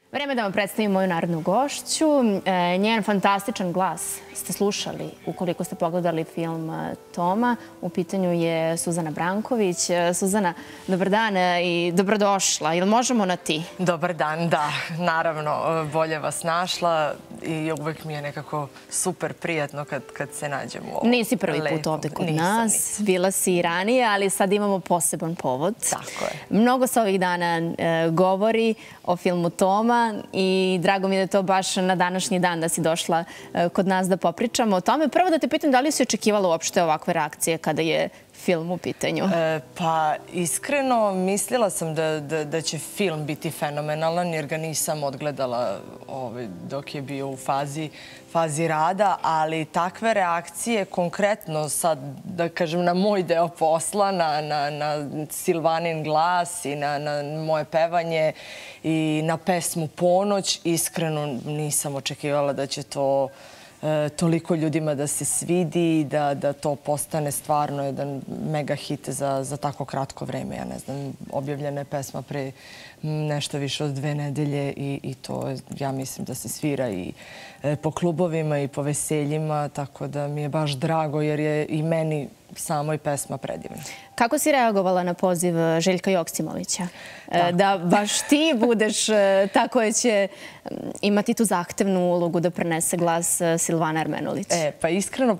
Vreme da vam predstavim moju narodnu gošću. Njen fantastičan glas ste slušali ukoliko ste pogledali film Toma. U pitanju je Suzana Branković. Suzana, dobar dan i dobrodošla. Ili možemo na ti? Dobar dan, da. Naravno, bolje vas našla i uvek mi je nekako super prijatno kad se nađemo. Nisi prvi put ovde kod nas. Bila si i ranije, ali sad imamo poseban povod. Tako je. Mnogo se ovih dana govori o filmu Toma i drago mi je da je to baš na današnji dan da si došla kod nas da popričamo o tome. Prvo da te pitam da li si očekivala uopšte ovakve reakcije kada je film u pitanju? Pa iskreno mislila sam da će film biti fenomenalan jer ga nisam odgledala dok je bio u fazi rada, ali takve reakcije konkretno sad, da kažem, na moj deo posla, na Silvanin glas i na moje pevanje i na pesmu Ponoć, iskreno nisam očekivala da će to toliko ljudima da se svidi, da to postane stvarno jedan mega hit za tako kratko vreme. Ja ne znam, objavljena je pesma pre nešto više od 2 nedelje i to ja mislim da se svira i po klubovima i po veseljima, tako da mi je baš drago jer je i meni samoj pesma predivna. Kako si reagovala na poziv Željka Joksimovića? Da baš ti budeš ta koja će imati tu zahtevnu ulogu da prenese glas Silvane Armenulić? Pa iskreno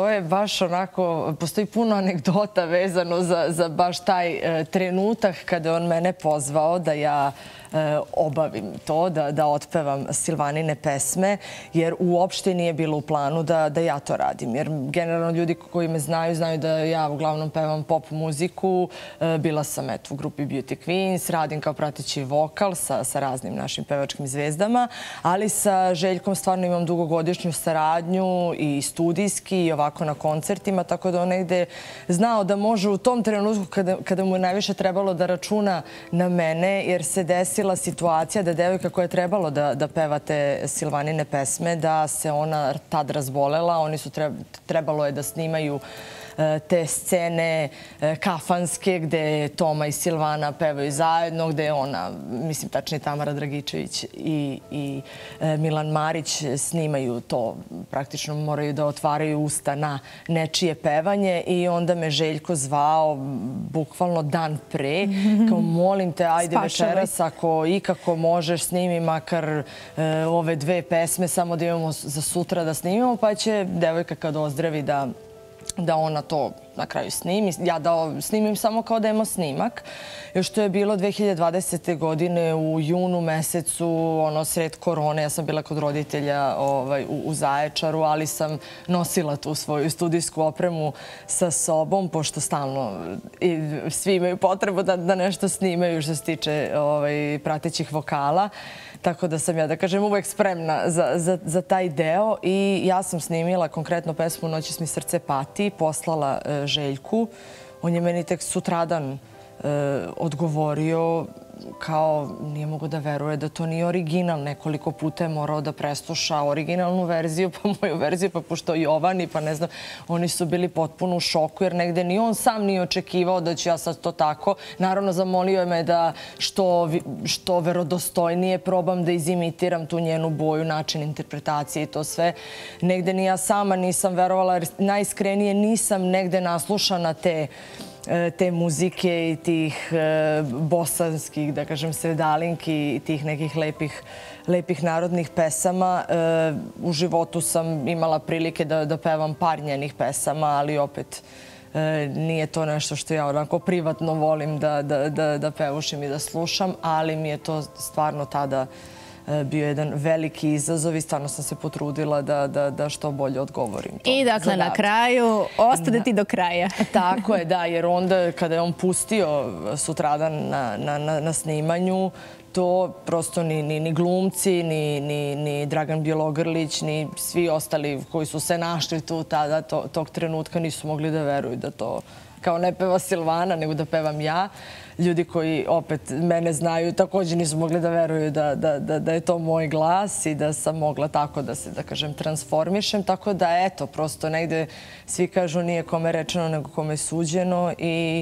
postoji puno anegdota vezano za baš taj trenutak kada on mene pozvao da ja obavim to, da otpevam Silvanine pesme, jer uopšte nije bilo u planu da ja to radim. Jer generalno ljudi koji me znaju da ja uglavnom pevam pop muziku. Bila sam u grupi Beauty Queens, radim kao prateći vokal sa raznim našim pevačkim zvezdama, ali sa Željkom stvarno imam dugogodišnju saradnju i studijski i ovako na koncertima, tako da on negde znao da može u tom trenutku kada mu je najviše trebalo da računa na mene, jer se desila situacija da devojka koja je trebalo da peva te Silvanine pesme, da se ona tad razbolela. Oni su trebalo je da snimaju te scene kafanske gde Toma i Silvana pevaju zajedno, gde ona, mislim tačnije Tamara Dragičević i Milan Marić snimaju to. Praktično moraju da otvaraju usta na nečije pevanje i onda me Željko zvao bukvalno dan pre. Kao, molim te, ajde večeras, ako ikako možeš, snimi makar ove 2 pesme, samo da imamo za sutra da snimimo, pa će devojka kad ozdravi da ona to na kraju snimi. Ja da snimim samo kao demo snimak. Još to je bilo 2020. godine u junu mesecu, sred korone. Ja sam bila kod roditelja u Zaječaru, ali sam nosila tu svoju studijsku opremu sa sobom, pošto stalno svi imaju potrebu da nešto snimaju što se tiče pratećih vokala. Tako da sam ja, da kažem, uvek spremna za taj deo i ja sam snimila konkretno pesmu Noćas mi srce pati, poslala Željku. On je meni tek sutradan odgovorio kao nije mogo da veruje da to nije original. Nekoliko puta je morao da presluša originalnu verziju, pa moju verziju, pa pošto Jovani, pa ne znam, oni su bili potpuno u šoku jer negde ni on sam nije očekivao da ću ja sad to tako. Naravno, zamolio je me da što verodostojnije probam da izimitiram tu njenu boju, način interpretacije i to sve. Negde ni ja sama nisam verovala jer najiskrenije nisam negde naslušana te muzike i tih bosanskih, da kažem, sredalinki i tih nekih lepih narodnih pesama. U životu sam imala prilike da pevam par njenih pesama, ali opet nije to nešto što ja onako privatno volim da pevušim i da slušam, ali mi je to stvarno tada bio jedan veliki izazov i stvarno sam se potrudila da što bolje odgovorim. I dakle, na kraju, ostade ti do kraja. Tako je, da, jer onda kada je on pustio sutradan na snimanju, to prosto ni glumci, ni Dragan Bjelogrlić, ni svi ostali koji su se našli tu tada, tog trenutka, nisu mogli da veruju da to kao ne peva Silvana, nego da pevam ja. Ljudi koji opet mene znaju također nisu mogli da veruju da je to moj glas i da sam mogla tako da se, da kažem, transformišem. Tako da, eto, prosto negde svi kažu nije kome rečeno nego kome suđeno i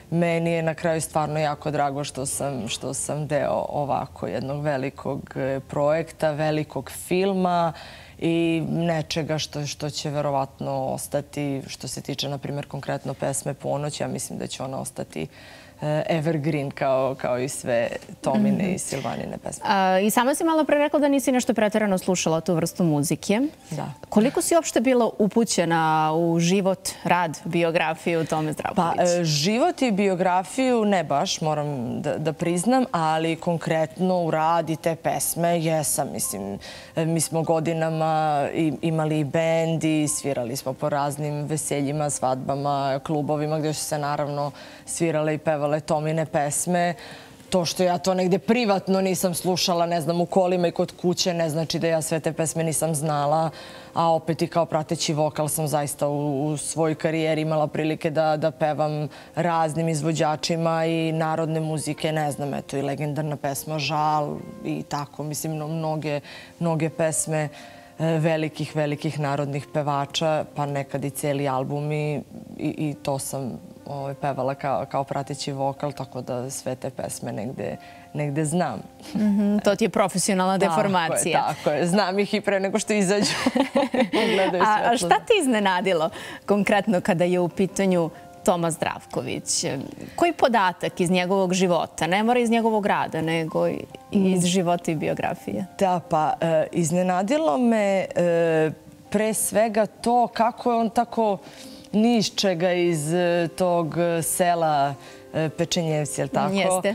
meni je na kraju stvarno jako drago što sam deo ovako jednog velikog projekta, velikog filma i nečega što će verovatno ostati, što se tiče, na primjer, konkretno pesme Ponoć. Ja mislim da će ona ostati evergreen kao i sve Tomine i Silvanine pesme. I sama si malo pre rekla da nisi nešto preterano slušala tu vrstu muzike. Da. Koliko si uopšte bila upućena u život, rad, biografiju Tome Zdravković? Pa, život i biografiju ne baš, moram da priznam, ali konkretno u rad i te pesme jesam. Mislim, mi smo godinama imali bend i svirali smo po raznim veseljima, svadbama, klubovima gdje su se naravno svirale i pevale Tomine pesme. To što ja to negde privatno nisam slušala, ne znam, u kolima i kod kuće, ne znači da ja sve te pesme nisam znala, a opet i kao prateći vokal sam zaista u svojoj karijeri imala prilike da pevam raznim izvođačima i narodne muzike, ne znam, eto i legendarna pesma Žal i tako, mislim, mnoge pesme velikih narodnih pevača, pa nekad i cijeli albumi i to sam pevala kao prateći vokal, tako da sve te pesme negde znam. To ti je profesionalna deformacija. Tako je. Znam ih i pre nego što izađu. A šta te iznenadilo konkretno kada je u pitanju Toma Zdravković? Koji podatak iz njegovog života, ne mora iz njegovog rada, nego iz života i biografije? Da, pa iznenadilo me pre svega to kako je on tako ni iz čega iz tog sela Pečenjevci, je li tako? Jeste.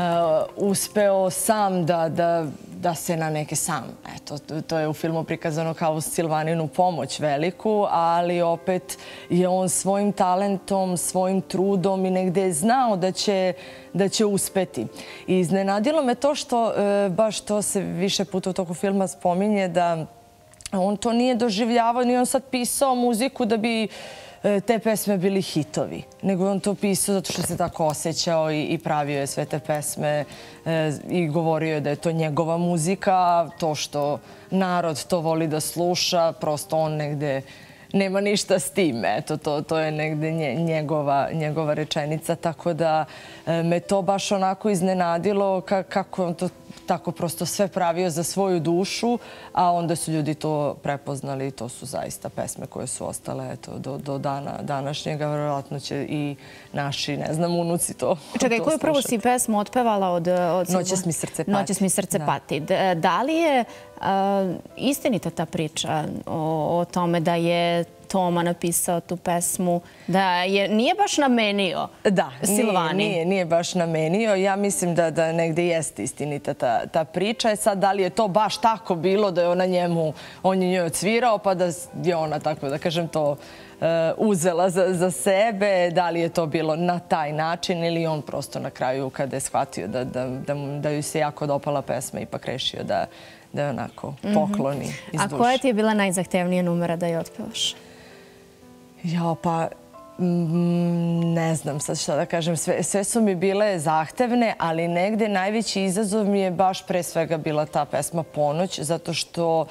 Uspeo sam da se na neke sam. Eto, to je u filmu prikazano kao uz Silvaninu pomoć veliku, ali opet je on svojim talentom, svojim trudom i negde je znao da će uspeti. I iznenadilo me to što, baš to se više puta u toku filma spominje, da on to nije doživljavao, nije on sad pisao muziku da bi te pesme bili hitovi, nego je on to pisao zato što se tako osjećao i pravio je sve te pesme i govorio je da je to njegova muzika, to što narod to voli da sluša, prosto on negde nema ništa s tim. Eto, to je negde njegova rečenica, tako da me to baš onako iznenadilo kako on to tako prosto sve pravio za svoju dušu, a onda su ljudi to prepoznali i to su zaista pesme koje su ostale do dana današnjega. Vjerojatno će i naši, ne znam, unuci to slušati. Čekaj, koju prvo si pesmu otpevala od Noćas mi srce pati. Noćas mi srce pati. Da li je istinita ta priča o tome da je Toma napisao tu pesmu, da nije baš namenio Silvani? Da, nije baš namenio. Ja mislim da negde jeste istinita ta priča. Sad, da li je to baš tako bilo da je on je njoj odsvirao, pa da je ona, tako da kažem, to uzela za sebe, da li je to bilo na taj način ili on prosto na kraju kada je shvatio da ju se jako dopala pesma ipak rešio da je onako pokloni iz duše. A koja ti je bila najzahtevnija numera da je otpevaš? Ja, pa ne znam sad šta da kažem. Sve su mi bile zahtevne, ali negde najveći izazov mi je baš pre svega bila ta pesma Ponoć, zato što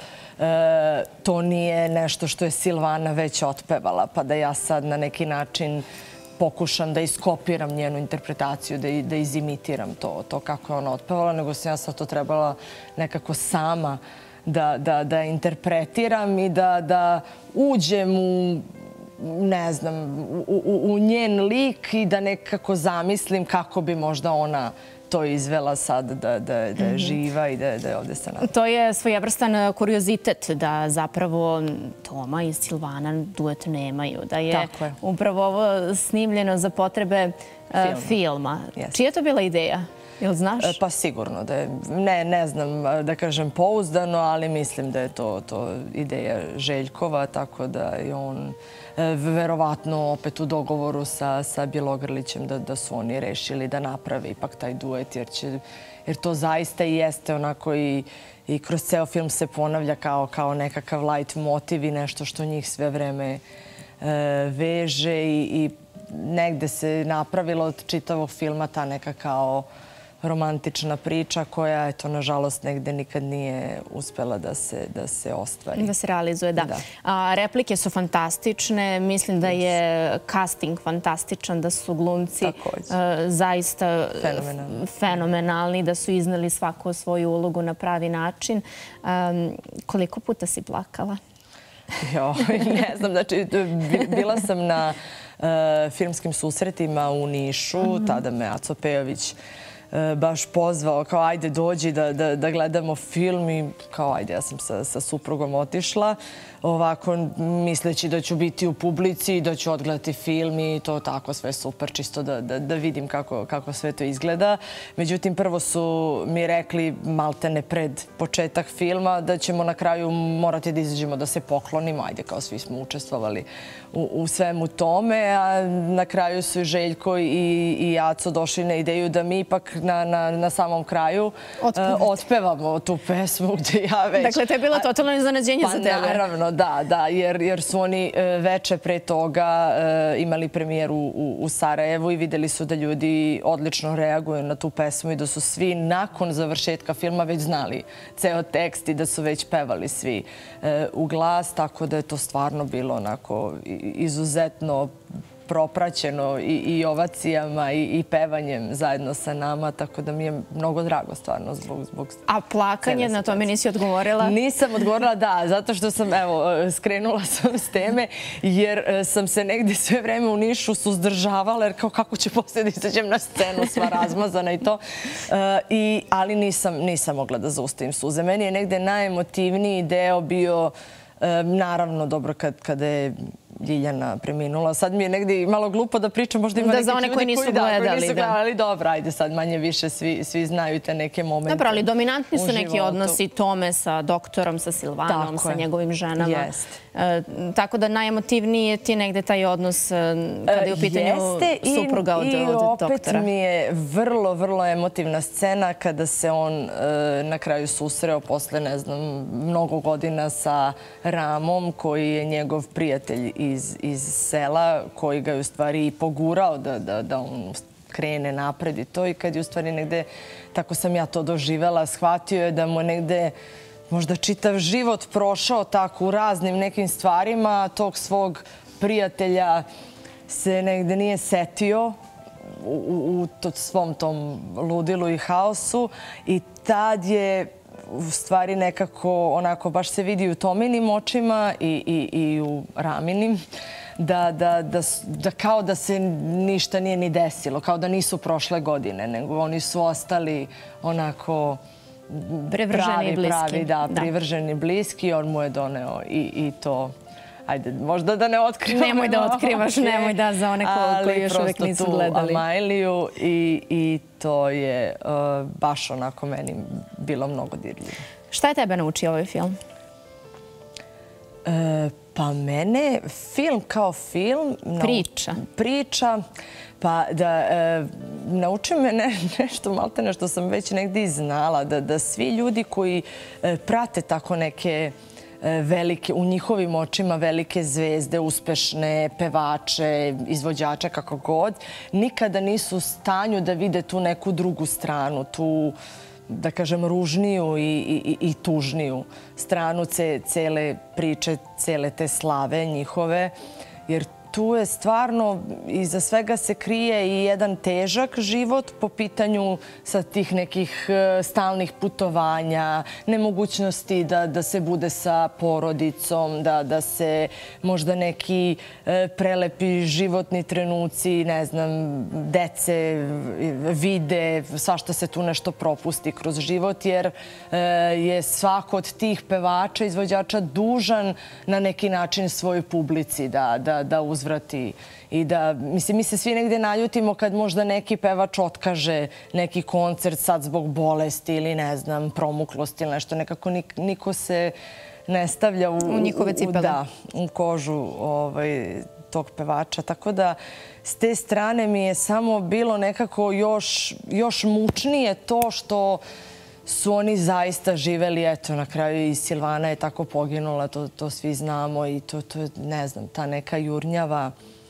to nije nešto što je Silvana već otpevala, pa da ja sad na neki način pokušam da iskopiram njenu interpretaciju, da izimitiram to kako je ona otpevala, nego sam ja sad to trebala nekako sama da interpretiram i da uđem u, ne znam, u njen lik i da nekako zamislim kako bi možda ona to izvela sad, da je živa i da je ovde sa nama. To je svojevrstan kuriozitet da zapravo Toma i Silvana duet nemaju. Da je upravo ovo snimljeno za potrebe filma. Čija je to bila ideja? Jel znaš? Pa sigurno da je. Ne znam da kažem pouzdano, ali mislim da je to ideja Željkova, tako da je on verovatno opet u dogovoru sa Bjelogrlićem da su oni rešili da naprave ipak taj duet, jer to zaista i jeste onako i kroz ceo film se ponavlja kao nekakav light motiv i nešto što njih sve vreme veže i negde se napravila od čitavog filma ta neka kao romantična priča koja, eto, nažalost, negde nikad nije uspela da se ostvari. Da se realizuje, da. Replike su fantastične. Mislim da je casting fantastičan, da su glumci zaista fenomenalni, da su izneli svaku svoju ulogu na pravi način. Koliko puta si plakala? Ne znam, znači, bila sam na filmskim susretima u Nišu, tada me Aco Pejović baš pozvao, kao ajde dođi da gledamo film i kao ajde, ja sam sa suprugom otišla, ovako misleći da ću biti u publici i da ću odgledati film i to tako sve super, čisto da vidim kako sve to izgleda. Međutim, prvo su mi rekli maltene pred početak filma da ćemo na kraju morati da izađemo da se poklonimo, ajde kao svi smo učestvovali u svemu tome, a na kraju su Željko i Aco došli na ideju da mi ipak na samom kraju otpevamo tu pesmu gde ja već... Dakle, to je bilo totalno iznenađenje za tebe. Pa naravno, da, jer su oni veče pre toga imali premijeru u Sarajevu i videli su da ljudi odlično reaguju na tu pesmu i da su svi nakon završetka filma već znali ceo tekst i da su već pevali svi u glas, tako da je to stvarno bilo onako izuzetno propraćeno i ovacijama i pevanjem zajedno sa nama, tako da mi je mnogo drago stvarno zbog... A plakanje, na to mi nisi odgovorila? Nisam odgovorila, da, zato što sam, evo, skrenula sam s teme, jer sam se negdje sve vreme u Nišu suzdržavala, jer kao kako će poslije da izađem na scenu sva razmazana i to. Ali nisam mogla da zaustavim suze. Meni je negdje najemotivniji deo bio, naravno, dobro kada je Ljiljana preminula. Sad mi je negdje malo glupo da pričam, možda ima neki ljudi koji nisu gledali. Dobro, ajde sad manje više svi znaju te neke momente. Dobro, ali dominantni su neki odnosi Tome sa doktorom, sa Silvanom, sa njegovim ženama. Tako da najemotivniji je ti negdje taj odnos kada je u pitanju supruga od doktora. I opet mi je vrlo, vrlo emotivna scena kada se on na kraju susreo posle, ne znam, mnogo godina sa Ramom, koji je njegov prijatelj iz sela, koji ga je u stvari i pogurao da on krene napred i to. I kad je u stvari negde, tako sam ja to doživela, shvatio je da mu negde možda čitav život prošao tako u raznim nekim stvarima, tog svog prijatelja se negde nije setio u svom tom ludilu i haosu i tad je u stvari nekako onako baš se vidi u Tominim očima i u Raminim da kao da se ništa nije ni desilo, kao da nisu prošle godine, nego oni su ostali onako pravi, privrženi, bliski. On mu je doneo i to, ajde, možda da ne otkrivam. Nemoj da otkrivaš, nemoj da za one koji još uvijek nisu gledali. Ali prosto tu Amajliju i to je baš onako meni bilo mnogo dirljivo. Šta je tebe naučio ovaj film? Pa mene film kao film... Priča. Pa da nauči me nešto maltene što sam već negdje i znala, da svi ljudi koji prate tako neke velike, u njihovim očima velike zvezde, uspešne pevače, izvođače, kako god, nikada nisu u stanju da vide tu neku drugu stranu, tu, da kažem, ružniju i tužniju stranu cele priče, cele te slave njihove, jer tu je stvarno, iza svega se krije i jedan težak život po pitanju sa tih nekih stalnih putovanja, nemogućnosti da se bude sa porodicom, da se možda neki prelepi životni trenuci, ne znam, dece vide, svašta se tu nešto propusti kroz život, jer je svako od tih pevača, izvođača dužan na neki način svojoj publici da uzvrati i da, mislim, mi se svi negdje naljutimo kad možda neki pevač otkaže neki koncert sad zbog bolesti ili, ne znam, promuklosti ili nešto. Nekako niko se ne stavlja u njihove cipele. Da, u kožu tog pevača. Tako da, s te strane mi je samo bilo nekako još mučnije to što su oni zaista živeli, eto, na kraju i Silvana je tako poginula, to svi znamo i to je, ne znam, ta neka jurnjava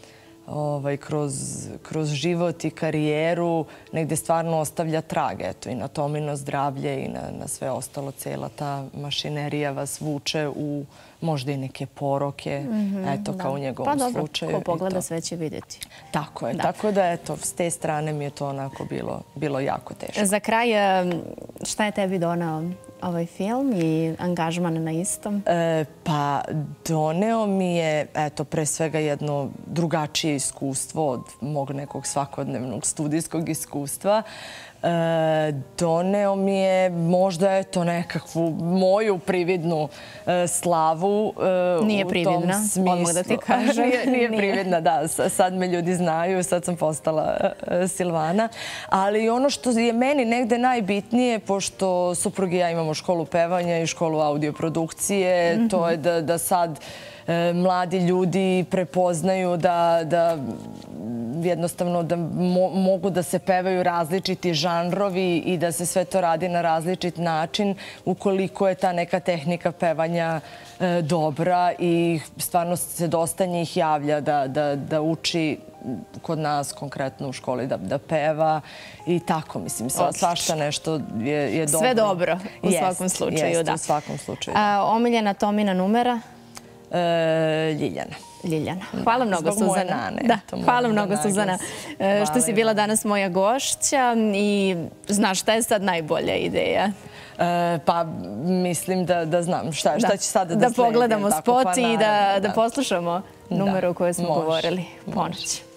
kroz život i karijeru negde stvarno ostavlja trag. Eto, i na Tomino zdravlje i na sve ostalo. Cijela ta mašinerija vas vuče u možda i neke poroke, eto, kao u njegovom slučaju. Pa dobro, ko pogleda sve će vidjeti. Tako je. Tako da, eto, s te strane mi je to onako bilo jako teško. Za kraj, šta je tebi donao ovaj film i angažman na istom? Pa doneo mi je, eto, pre svega jedno drugačije iskustvo od mog nekog svakodnevnog studijskog iskustva. Doneo mi je možda, eto, nekakvu moju prividnu slavu. Nije prividna, odmah da ti kažem. Nije prividna, da. Sad me ljudi znaju, sad sam postala Silvana. Ali ono što je meni negde najbitnije, pošto suprug i ja imamo školu pevanja i školu audioprodukcije, to je da sad mladi ljudi prepoznaju da jednostavno da mogu da se pevaju različiti žanrovi i da se sve to radi na različit način ukoliko je ta neka tehnika pevanja dobra i stvarno se dosta njih javlja da uči kod nas konkretno u školi da peva i tako, mislim, svašta nešto je dobro. Sve dobro u svakom slučaju, da. Jeste, u svakom slučaju. Omiljena Tomina numera? Ljiljana. Ljiljana. Hvala mnogo, Suzana. Zbog moje nane. Hvala mnogo, Suzana, što si bila danas moja gošća i znaš šta je sad najbolja ideja? Pa mislim da znam šta će sada da sledi. Da pogledamo spot i da poslušamo numeru o kojoj smo govorili. Ponoć.